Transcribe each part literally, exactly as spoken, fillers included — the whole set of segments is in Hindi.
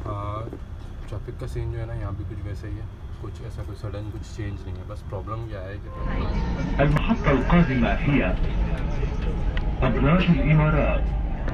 ट्रैफिक का सीन जो है ना यहाँ भी कुछ वैसा ही है, कुछ ऐसा कोई सडन कुछ चेंज नहीं है। बस प्रॉब्लम क्या है कि المحطة القادمة هي أبراج الإمارات.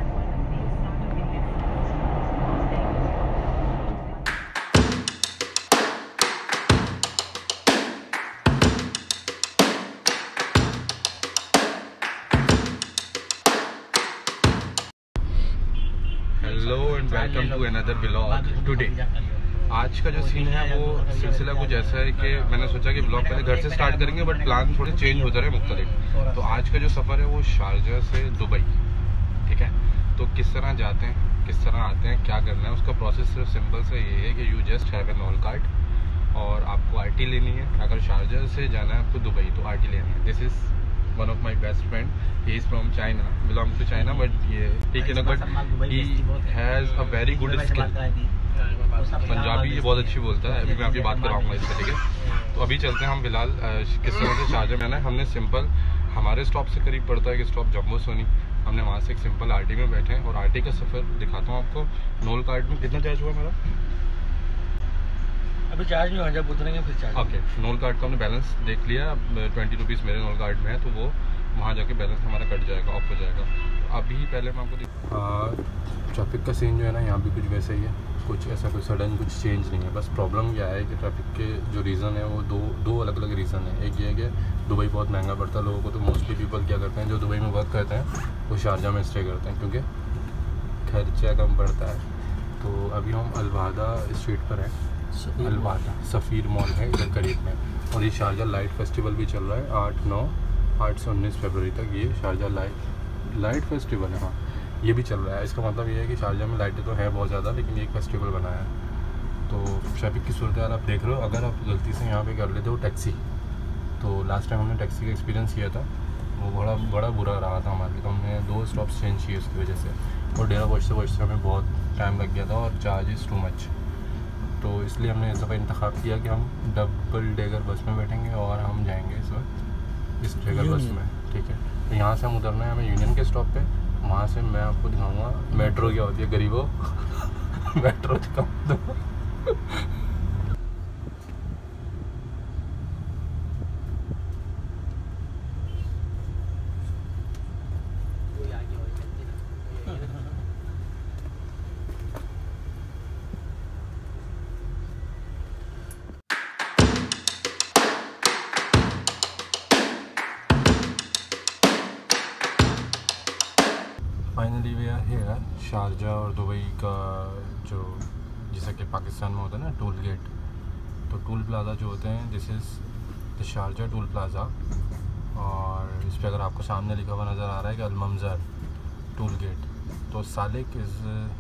Hello and welcome to another vlog today. आज का जो सीन है वो सिलसिला कुछ ऐसा है कि मैंने सोचा कि ब्लॉग पहले घर से स्टार्ट करेंगे, बट प्लान थोड़े चेंज होते रहे मुख्तलिफ। तो आज का जो सफ़र है वो शारजा से दुबई, ठीक है। तो किस तरह जाते हैं, किस तरह आते हैं, क्या करना है, उसका प्रोसेस सिर्फ सिंपल से ये है कि you just have an all card और आपको आर टी लेनी है। अगर शारजा से जाना है आपको दुबई तो आर टी लेनी है। This is one of my best friend, he is from China, belong to China, but ये ठीक है ना, but he has a very good skill. Punjabi ये बहुत अच्छी बोलता है। अभी मैं आपकी बात कराऊंगा इससे, ठीक है। तो अभी चलते हैं हम फिलहाल किस तरह से शारजा में आना है। हमने सिंपल हमारे स्टॉप से करीब पड़ता है कि स्टॉप जम्बो सोनी, हमने वहाँ से एक सिंपल आरटी में बैठे हैं और आरटी का सफ़र दिखाता हूँ आपको। नोल कार्ड में कितना चार्ज हुआ मेरा? अभी चार्ज नहीं हुआ, जब उतरेंगे फिर चार्ज। ओके, नोल कार्ड का हमने बैलेंस देख लिया। अब ट्वेंटी रुपीज़ मेरे नोल कार्ड में है, तो वो वहाँ जाके बैलेंस हमारा कट जाएगा, ऑफ हो जाएगा। तो अभी पहले मैं आपको ट्रैफिक का सीन जो है ना यहाँ भी कुछ वैसा ही है, कुछ ऐसा कोई सडन कुछ चेंज नहीं है। बस प्रॉब्लम क्या है कि ट्रैफिक के जो रीज़न है वो दो दो अलग अलग रीज़न है। एक ये है कि दुबई बहुत महंगा पड़ता है लोगों को, तो मोस्टली पीपल क्या करते हैं जो दुबई में वर्क करते हैं वो शारजा में स्टे करते हैं क्योंकि खर्चा कम पड़ता है। तो अभी हम अलवादा स्ट्रीट पर हैं, अलवादा सफ़ीर मॉल है इधर करीब में, और ये शारजा लाइट फेस्टिवल भी चल रहा है आठ नौ आठ से उन्नीस फरवरी तक। ये शारजा लाइट लाइट फेस्टिवल है, हाँ ये भी चल रहा है। इसका मतलब ये है कि शारजा में लाइटें तो हैं बहुत ज़्यादा, लेकिन ये एक फेस्टिवल बनाया है। तो ट्रैफिक की सूरत हाल आप देख रहे हो। अगर आप गलती से यहाँ पे कर लेते हो टैक्सी, तो लास्ट टाइम हमने टैक्सी का एक्सपीरियंस किया था, वो बड़ा बड़ा बुरा रहा था हमारे लिए। तो हमने दो स्टॉप्स चेंज किए उसकी वजह से, और डेरा पहुँचते पहुँचते हमें बहुत टाइम लग गया था और चार्ज इज़ टू मच। तो इसलिए हमने इस दफ़ा इंतखाब किया कि हम डबल डेगर बस में बैठेंगे और हम जाएंगे इस वक्त इस डेगर बस में, ठीक है। तो यहाँ से हम उतरना है हमें यूनियन के स्टॉप पे। वहाँ से मैं आपको दिखाऊंगा मेट्रो क्या होती है गरीबों मेट्रो दिखाऊंगा। Finally we are here. Sharjah और दुबई का जो जैसा कि पाकिस्तान में होता है ना टोल गेट, तो टोल प्लाज़ा जो होते हैं this is the Sharjah toll plaza. और इस पर अगर आपको सामने लिखा हुआ नज़र आ रहा है कि अलममज़र टोल गेट, तो सालिक इज़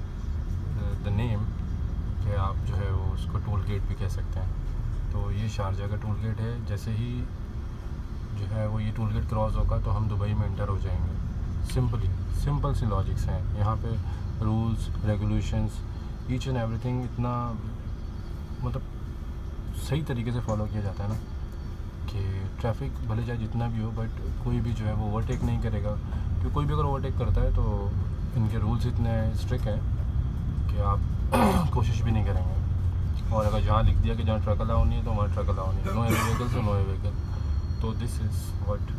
द नेम कि आप जो है वो उसको टोल गेट भी कह सकते हैं। तो ये शारजा का टोल गेट है। जैसे ही जो है वो ये टोल गेट क्रॉस होगा तो हम दुबई में एंटर हो जाएंगे। सिंपली सिंपल सी लॉजिक्स हैं यहाँ पे, rules regulations each and everything इतना मतलब सही तरीके से फॉलो किया जाता है ना कि ट्रैफिक भले चाहे जितना भी हो, बट कोई भी जो है वो ओवरटेक नहीं करेगा। क्योंकि कोई भी अगर ओवरटेक करता है तो इनके रूल्स इतने स्ट्रिक्ट हैं कि आप कोशिश भी नहीं करेंगे। और अगर जहाँ लिख दिया कि जहाँ ट्रक अलाउ नहीं है तो वहाँ ट्रक अलाउ नहीं है, नो हेवी व्हीकल तो नो हेवी व्हीकल। तो this is what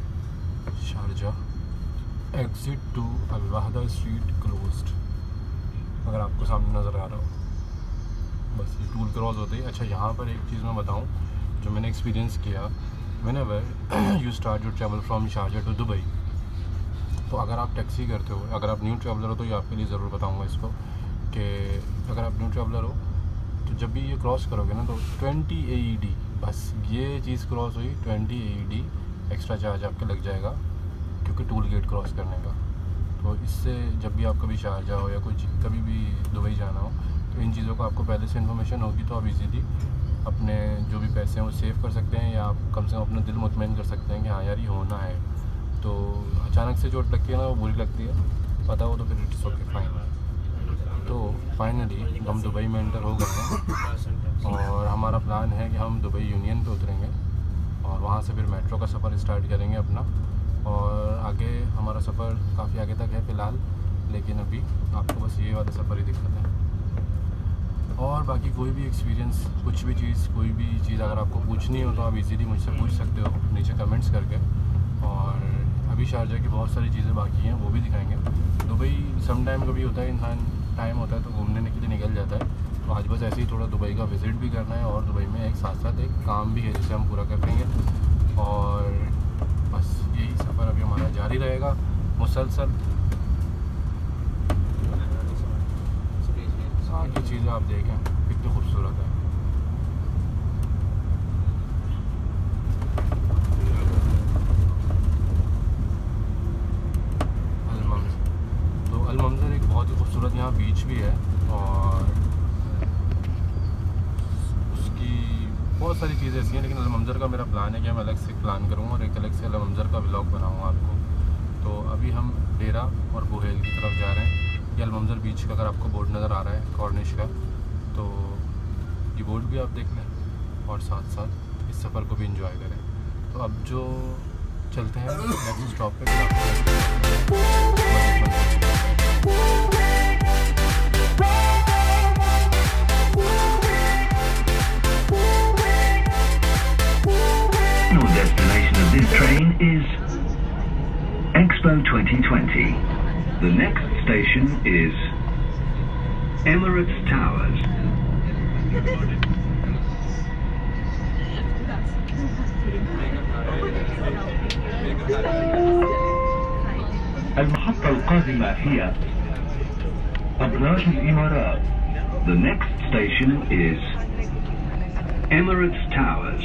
Sharjah exit to Al Wahda street closed, अगर आपको सामने नज़र आ रहा हो। बस ये टूल क्रॉस होते ही। अच्छा, यहाँ पर एक चीज़ मैं बताऊँ जो मैंने एक्सपीरियंस किया, whenever you start your travel from Sharjah to Dubai, तो अगर आप टैक्सी करते हो, अगर आप न्यू ट्रैवलर हो तो ये आपके लिए ज़रूर बताऊँगा इसको कि अगर आप न्यू ट्रैवलर हो तो जब भी ये क्रॉस करोगे ना तो ट्वेंटी ए ई डी, बस ये चीज़ क्रॉस हुई twenty A E D extra charge आपके लग जाएगा क्योंकि टूल गेट क्रॉस करने का। तो इससे जब भी आप कभी शारजा हो या कुछ कभी भी दुबई जाना हो तो इन चीज़ों को आपको पहले से इन्फॉर्मेशन होगी, तो आप इजीली अपने जो भी पैसे हैं वो सेव कर सकते हैं, या आप कम से कम अपना दिल मुतमईन कर सकते हैं कि हाँ यार ये होना है। तो अचानक से चोट लगती है ना वो बुरी लगती है, पता हो तो फिर इट्स ओके फाइन। तो फाइनली हम दुबई में एंटर हो गए हैं और हमारा प्लान है कि हम दुबई यूनियन पे उतरेंगे और वहाँ से फिर मेट्रो का सफ़र स्टार्ट करेंगे अपना, और आगे हमारा सफ़र काफ़ी आगे तक है फ़िलहाल, लेकिन अभी आपको बस ये वाला सफ़र ही दिखाते हैं। और बाकी कोई भी एक्सपीरियंस, कुछ भी चीज़, कोई भी चीज़ अगर आपको पूछनी हो तो आप इजीली मुझसे पूछ सकते हो नीचे कमेंट्स करके। और अभी शारजा की बहुत सारी चीज़ें बाकी हैं, वो भी दिखाएंगे। दुबई सम टाइम कभी होता है, इंसान टाइम होता है तो घूमने के लिए निकल जाता है। तो आज बस ऐसे ही थोड़ा दुबई का विज़िट भी करना है और दुबई में एक साथ साथ एक काम भी है जिसे हम पूरा कर लेंगे। और बस यही सफ़र अभी हमारा जारी रहेगा मुसलसल। आगे चीज़ें आप देखें कितनी खूबसूरत है। अल-मंज़र, तो अल-मंज़र एक बहुत ही खूबसूरत यहाँ बीच भी है और उसकी बहुत सारी चीज़ें ऐसी हैं। लेकिन अल-मंज़र का मेरा प्लान है कि मैं अलग से प्लान करूँगा और एक अलग से अल-मंज़र का व्लॉग बनाऊँगा आपको। तो अभी हम डेरा और बुहेल की तरफ जा रहे हैं। ये अल-मंज़र बीच का अगर आपको बोर्ड नज़र आ रहा है कॉर्निश का, तो ये बोर्ड भी आप देख लें और साथ साथ इस सफ़र को भी इंजॉय करें। तो अब जो चलते हैं नेक्स्ट स्टॉप पे। Final destination of this train is Expo twenty twenty. The next station is Emirates Towers. المحطة القادمة هي أبراج الإمارات. The next station is Emirates Towers.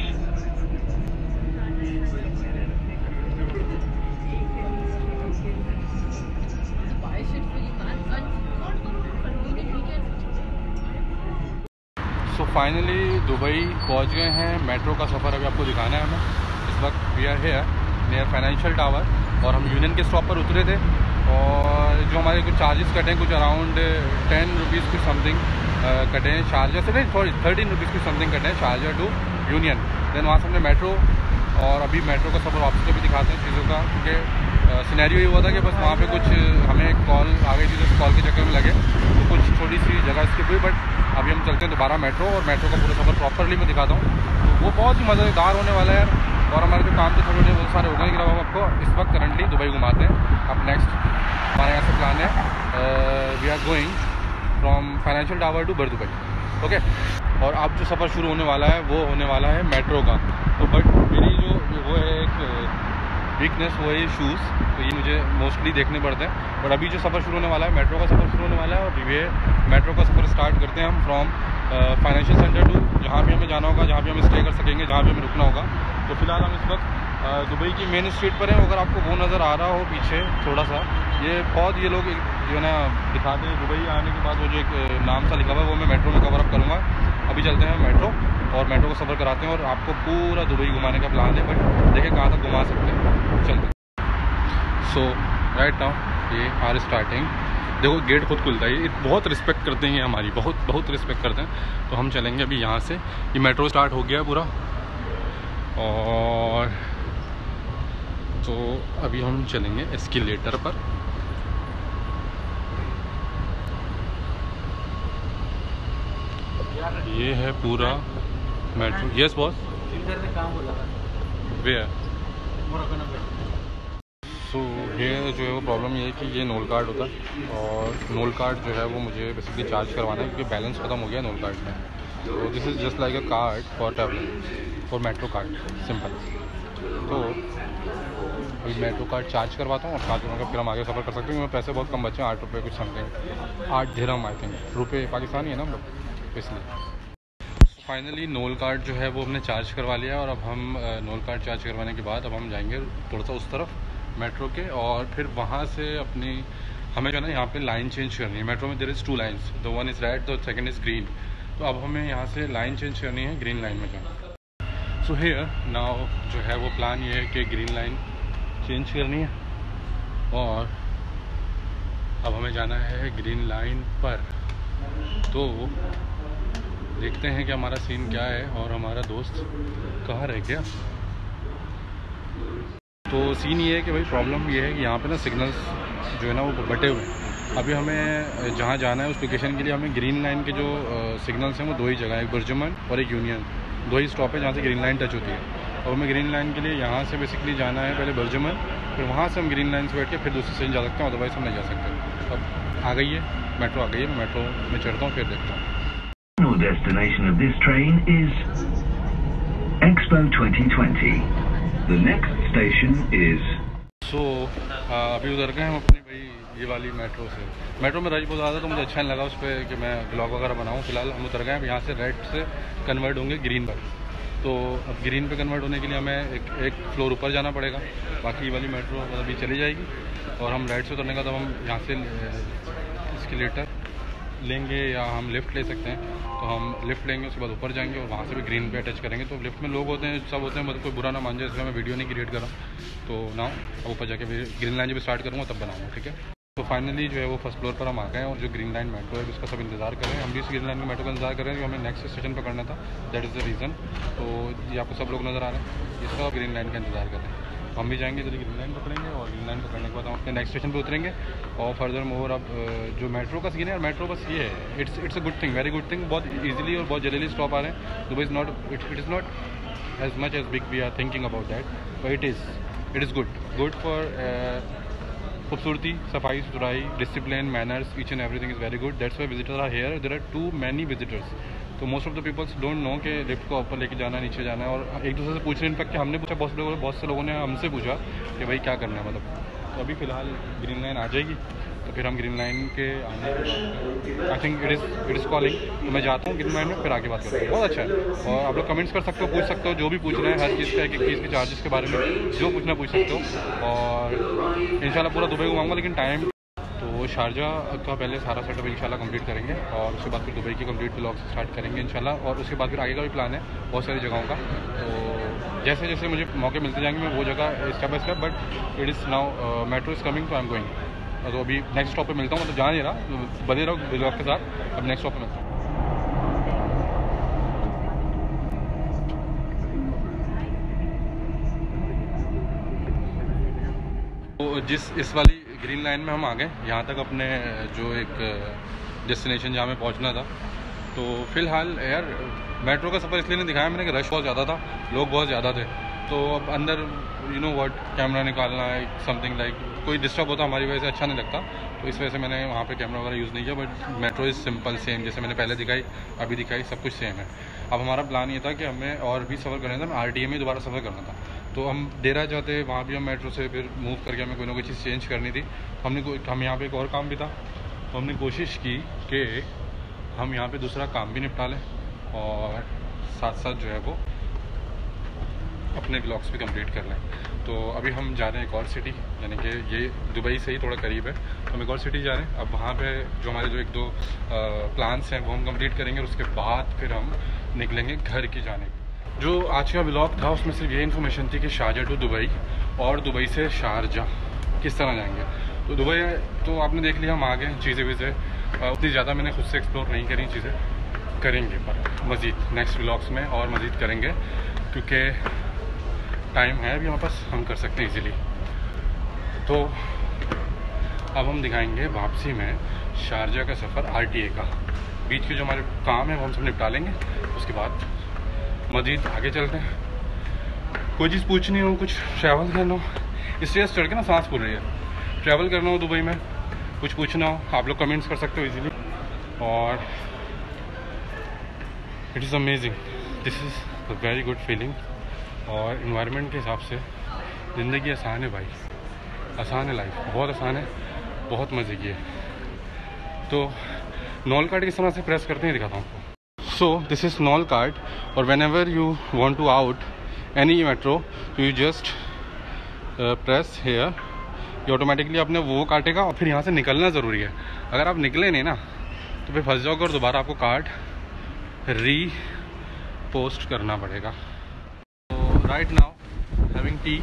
So finally Dubai पहुंच गए हैं। मेट्रो का सफ़र अभी आपको दिखाना है हमें। इस वक्त we are here near financial tower और हम यूनियन के स्टॉप पर उतरे थे और जो हमारे कुछ चार्जेस कटे हैं, कुछ अराउंड टेन रुपीज़ की समथिंग कटे हैं शारजा से, नहीं सॉरी थर्टीन रुपीज़ की समथिंग कटे हैं शारजा टू यूनियन। देन वहाँ से हमने मेट्रो, और अभी मेट्रो का सफ़र वापस भी दिखाते हैं चीज़ों का, क्योंकि सिनेरियो ये हुआ था कि बस वहाँ पे कुछ हमें कॉल आ गई थी, जिस कॉल के चक्कर में लगे तो कुछ छोटी सी जगह स्किप हुई। बट अभी हम चलते हैं दोबारा मेट्रो और मेट्रो का पूरा सफ़र प्रॉपरली मैं दिखाता हूँ। तो वो बहुत ही मज़ेदार होने वाला है यार। और हमारे जो काम थे छोटे छोटे बहुत सारे हो गए, लेकिन अब हम आपको इस वक्त करंटली दुबई घुमाते हैं। अब नेक्स्ट हमारे यहाँ से प्लान है, we are going from financial tower to Bur Dubai, okay. और अब जो सफ़र शुरू होने वाला है वो होने वाला है मेट्रो का। तो बट मेरी जो वो है एक वीकनेस, वो है शूज़, तो ये मुझे मोस्टली देखने पड़ते हैं। बट अभी जो सफ़र शुरू होने वाला है, मेट्रो का सफ़र शुरू होने वाला है और ये मेट्रो का सफ़र स्टार्ट करते हैं हम फ्रॉम फाइनेंशियल सेंटर टू जहाँ भी हमें जाना होगा, जहाँ भी हम स्टे कर सकेंगे, जहाँ भी हमें रुकना होगा। तो फिलहाल हम इस वक्त दुबई की मेन स्ट्रीट पर हैं। अगर आपको वो नज़र आ रहा हो पीछे थोड़ा सा, ये बहुत ये लोग जो है ना दिखाते हैं दुबई आने के बाद, वो जो एक नाम सा लिखा हुआ है वो मैं मेट्रो में कवर अप करूँगा। अभी चलते हैं मेट्रो और मेट्रो का सफ़र कराते हैं और आपको पूरा दुबई घुमाने का प्लान है। बट देखें कहाँ तक घुमा सकते हैं, चलते हैं। सो राइट नाउ ये आर स्टार्टिंग। देखो गेट खुद खुलता है, ये बहुत रिस्पेक्ट करते हैं, ये हमारी बहुत बहुत रिस्पेक्ट करते हैं। तो हम चलेंगे अभी यहाँ से। ये मेट्रो स्टार्ट हो गया है पूरा, और तो अभी हम चलेंगे एस्केलेटर पर। ये है पूरा metro. Yes boss, where so ये जो है वो प्रॉब्लम ये है कि ये नोल कार्ड होता है और नोल कार्ड जो है वो मुझे बेसिकली चार्ज करवाना है क्योंकि बैलेंस ख़त्म हो गया नोल कार्ड में। तो this is just like a card for travelling, for metro card, simple. तो अभी मेट्रो कार्ड चार्ज करवाता हूँ और साथ में फिर हम आगे सफ़र कर सकते हैं। पैसे बहुत कम बचे हैं, आठ रुपये कुछ समथिंग, आठ दिरहम आई थिंक, रुपये पाकिस्तानी है ना हम लोग, इसलिए। फाइनली नोल कार्ड जो है वो हमने चार्ज करवा लिया और अब हम नोल कार्ड चार्ज करवाने के बाद अब हम जाएंगे थोड़ा सा उस तरफ मेट्रो के, और फिर वहाँ से अपनी हमें जो है ना यहाँ पे लाइन चेंज करनी है। मेट्रो में there is two lines, the one is red, the second is green. तो अब हमें यहाँ से लाइन चेंज करनी है ग्रीन लाइन में जाना। सो हियर नाउ जो है वो प्लान ये है कि ग्रीन लाइन चेंज करनी है और अब हमें जाना है ग्रीन लाइन पर। तो देखते हैं कि हमारा सीन क्या है और हमारा दोस्त कहाँ रह गया। तो सीन ये है कि भाई प्रॉब्लम ये है कि यहाँ पे ना सिग्नल्स जो है ना वो बटे हुए हैं। अभी हमें जहाँ जाना है उस लोकेशन के लिए हमें ग्रीन लाइन के जो सिग्नल्स हैं वो दो ही जगह है, एक बर्जमन और एक यूनियन, दो ही स्टॉप है जहाँ से ग्रीन लाइन टच होती है। और हमें ग्रीन लाइन के लिए यहाँ से बेसिकली जाना है पहले बर्जमन, फिर वहाँ से हम ग्रीन लाइन से बैठ के फिर दूसरे स्टेशन जा सकते हैं, अदरवाइज हम नहीं जा सकते। अब आ गई है मेट्रो, आ गई है, मैं मेट्रो में चढ़ता हूँ फिर देखता हूँ। The destination of this train is Expo twenty twenty. The next station is so so, अभी उधर गए हम अपनी भाई ये वाली मेट्रो से। मेट्रो में रश बहुत ज़्यादा तो मुझे अच्छा नहीं लगा उस पर कि मैं ब्लॉग वगैरह बनाऊँ। फिलहाल हम उतर गए हैं, यहाँ से रेड से कन्वर्ट होंगे ग्रीन पर। तो अब ग्रीन पे कन्वर्ट होने के लिए हमें एक एक फ्लोर ऊपर जाना पड़ेगा, बाकी वाली मेट्रो अभी चली जाएगी। और हम रेड से उतरने का तब हम यहाँ से एस्केलेटर लेंगे या हम लिफ्ट ले सकते हैं, तो हम लिफ्ट लेंगे, उसके बाद ऊपर जाएंगे और वहाँ से भी ग्रीन पे अटैच करेंगे। तो लिफ्ट में लोग होते हैं, सब होते हैं, मतलब कोई बुरा ना मान जाए, इसलिए मैं वीडियो नहीं क्रिएट कर रहा हूँ। तो ना अब ऊपर जाके ग्रीन लाइन जब स्टार्ट करूँगा तब बनाऊँगा, ठीक है। तो फाइनली जो है वो फर्स्ट फ्लोर पर हम आ गए हैं और जो ग्रीन लाइन मेट्रो है उसका सब इंतजार कर रहे हैं। हम भी इस ग्रीन लाइन के मेट्रो का इंतजार कर रहे हैं जो हमें नेक्स्ट स्टेशन पकड़ना था, दैट इज़ द रीज़न। तो ये आपको सब लोग नज़र आ रहे हैं, इसका ग्रीन लाइन का इंतजार कर रहे हैं। हम भी जाएंगे जल्दी ग्रीन लाइन पकड़ेंगे और ग्रीन लाइन पकड़ने के बाद हम अपने नेक्स्ट स्टेशन पे उतरेंगे। और फर्दर मोर अब जो मेट्रो का सीन है, मेट्रो बस ये है, it's it's a good thing, very good thing. बहुत इजीली और बहुत जल्दी स्टॉप आ रहे हैं। Dubai is not it it is not as much as big we are thinking about that, but it is it is good good for खूबसूरती, सफाई सुथराई, discipline, manners, each and everything is very good. That's why visitors are here, there are too many visitors. तो most of the peoples don't know कि लिफ्ट को ऊपर लेके जाना है, नीचे जाना है, और एक दूसरे से पूछ रहे हैं। इनफैक्ट कि हमने पूछा, बहुत से लोगों बहुत से लोगों ने हमसे पूछा कि भाई क्या करना है, मतलब। तो अभी फ़िलहाल ग्रीन लाइन आ जाएगी तो फिर हम ग्रीन लाइन के आने I think it is it is calling. तो मैं जाता हूँ ग्रीन लाइन में, फिर आगे बात करता हूँ। बहुत अच्छा है और आप लोग कमेंट्स कर सकते हो, पूछ सकते हो, जो भी पूछ रहे हैं हर चीज़ का, एक एक चीज़ के चार्जेस के बारे में जो पूछना पूछ सकते हो। और इंशाल्लाह पूरा दुबई घुमाऊंगा, लेकिन टाइम तो शारजा का पहले सारा सेटअप इंशाल्लाह कंप्लीट करेंगे और उसके बाद फिर दुबई की कंप्लीट ब्लॉग स्टार्ट करेंगे इंशाल्लाह। और उसके बाद फिर आगे का भी प्लान है बहुत सारी जगहों का। तो जैसे जैसे मुझे मौके मिलते जाएंगे मैं वो जगह step by step, but it is now metro is coming तो आई एम गोइंग। तो अभी नेक्स्ट स्टॉप पे मिलता हूँ, मतलब जा नहीं रहा, तो बने रहो ब्लॉग के साथ। अब नेक्स्ट स्टॉप पे मिलता हूँ। तो जिस इस वाली ग्रीन लाइन में हम आ गए यहाँ तक अपने जो एक डेस्टिनेशन जहाँ में पहुँचना था। तो फिलहाल यार मेट्रो का सफ़र इसलिए नहीं दिखाया मैंने कि रश बहुत ज़्यादा था, लोग बहुत ज़्यादा थे। तो अब अंदर यू नो व्हाट कैमरा निकालना है समथिंग लाइक, कोई डिस्टर्ब होता हमारी वजह से अच्छा नहीं लगता, तो इस वजह से मैंने वहाँ पे कैमरा वगैरह यूज़ नहीं किया। But metro is simple same, जैसे मैंने पहले दिखाई अभी दिखाई, सब कुछ सेम है। अब हमारा प्लान ये था कि हमें और भी सफ़र करना था, हमें आर टी ए में दोबारा सफ़र करना था। तो हम डेरा जाते, वहाँ भी हम मेट्रो से फिर मूव करके हमें कोई ना कोई चीज़ चेंज करनी थी। हमने हम यहाँ पे एक और काम भी था, तो हमने कोशिश की कि हम यहाँ पे दूसरा काम भी निपटा लें और साथ साथ जो है वो अपने ब्लॉग्स भी कंप्लीट कर लें। तो अभी हम जा रहे हैं एक और सिटी, यानी कि ये दुबई से ही थोड़ा करीब है, तो हम एक और सिटी जा रहे हैं। अब वहाँ पे जो हमारे जो एक दो प्लान्स हैं वो हम कंप्लीट करेंगे और उसके बाद फिर हम निकलेंगे घर की जाने। जो आज का ब्लॉग था उसमें सिर्फ ये इन्फॉर्मेशन थी कि शारजा टू दुबई और दुबई से शारजा किस तरह जाएंगे। तो दुबई तो आपने देख लिया, हम आ गए, चीज़ें वीज़ें उतनी ज़्यादा मैंने खुद से एक्सप्लोर नहीं करी, चीज़ें करेंगे पर मज़ीद नेक्स्ट ब्लॉग्स में और मज़ीद करेंगे, क्योंकि टाइम है अभी हमारे पास, हम कर सकते हैं इजीली। तो अब हम दिखाएंगे वापसी में शारजा का सफ़र आर टी ए का, बीच के जो हमारे काम है वो हम सब निपटा लेंगे, उसके बाद मज़ीद आगे चलते हैं। कोई चीज़ पूछनी हो, कुछ ट्रैवल करना हो, स्टेज चढ़ के ना सांस फूल रही है, ट्रैवल करना हो दुबई में, कुछ पूछना हो, आप लोग कमेंट्स कर सकते हो इजीली। और it is amazing, this is a very good feeling. और इन्वायरमेंट के हिसाब से ज़िंदगी आसान है भाई, आसान है, लाइफ बहुत आसान है, बहुत मज़े की है। तो नॉल कार्ड किस तरह से प्रेस करते हैं दिखाता हूँ आपको। So this is Nol card, और whenever you want to out any metro you just press here, ये ऑटोमेटिकली अपने वो काटेगा और फिर यहाँ से निकलना ज़रूरी है। अगर आप निकले नहीं ना तो फिर फंस जाओगे और दोबारा आपको कार्ड री पोस्ट करना पड़ेगा। तो राइट नाउ हैविंग टी,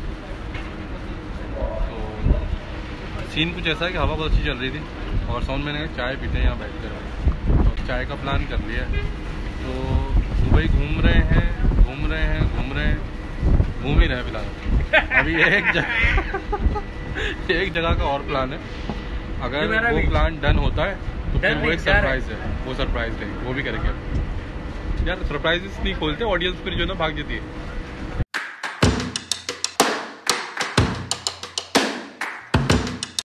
तो सीन कुछ ऐसा है कि हवा बहुत अच्छी चल रही थी और साउंड मैंने चाय पीते हैं यहाँ बैठ कर, तो चाय का प्लान कर लिया है। तो दुबई घूम रहे हैं घूम रहे हैं घूम रहे हैं घूम ही रहे हैं फिलहाल। अभी एक जगह एक जगह का और प्लान है, अगर मेरा वो भी। प्लान डन होता है तो फिर Done वो नहीं, एक डर है। सरप्राइज है, वो सरप्राइज है, वो भी करेंगे। यार सरप्राइजेस नहीं खोलते ऑडियंस, फिर जो है ना भाग जाती है।